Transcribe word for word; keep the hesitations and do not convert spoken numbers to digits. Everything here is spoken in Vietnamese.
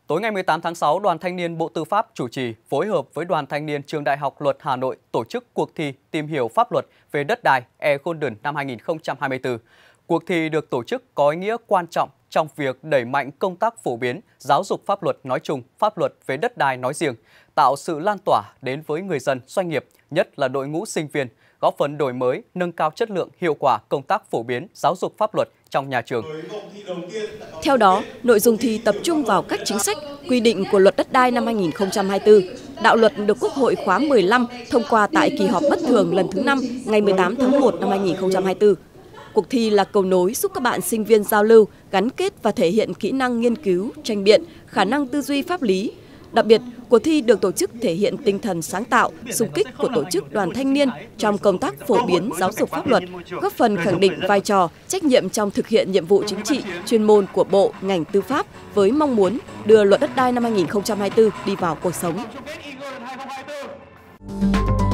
Tối ngày mười tám tháng sáu, Đoàn Thanh niên Bộ Tư pháp chủ trì phối hợp với Đoàn Thanh niên Trường Đại học Luật Hà Nội tổ chức cuộc thi tìm hiểu pháp luật về đất đai e-Golden năm hai nghìn không trăm hai mươi tư. Cuộc thi được tổ chức có ý nghĩa quan trọng trong việc đẩy mạnh công tác phổ biến, giáo dục pháp luật nói chung, pháp luật về đất đai nói riêng, tạo sự lan tỏa đến với người dân, doanh nghiệp, nhất là đội ngũ sinh viên, góp phần đổi mới, nâng cao chất lượng, hiệu quả công tác phổ biến, giáo dục pháp luật trong nhà trường. Theo đó, nội dung thi tập trung vào các chính sách, quy định của Luật Đất đai năm hai nghìn không trăm hai mươi tư. Đạo luật được Quốc hội khóa mười lăm thông qua tại kỳ họp bất thường lần thứ năm ngày mười tám tháng một năm hai nghìn không trăm hai mươi tư. Cuộc thi là cầu nối giúp các bạn sinh viên giao lưu, gắn kết và thể hiện kỹ năng nghiên cứu, tranh biện, khả năng tư duy pháp lý. Đặc biệt, cuộc thi được tổ chức thể hiện tinh thần sáng tạo, xung kích của tổ chức Đoàn Thanh niên trong công tác phổ biến giáo dục pháp luật, góp phần khẳng định vai trò, trách nhiệm trong thực hiện nhiệm vụ chính trị, chuyên môn của Bộ, ngành tư pháp với mong muốn đưa Luật Đất đai năm hai nghìn không trăm hai mươi tư đi vào cuộc sống.